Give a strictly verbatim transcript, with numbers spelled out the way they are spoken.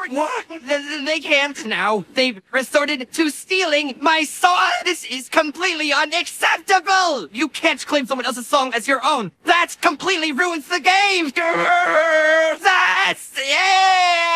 What? Th- They can't now. They've resorted to stealing my song. This is completely unacceptable. You can't claim someone else's song as your own. That completely ruins the game. That's yeah.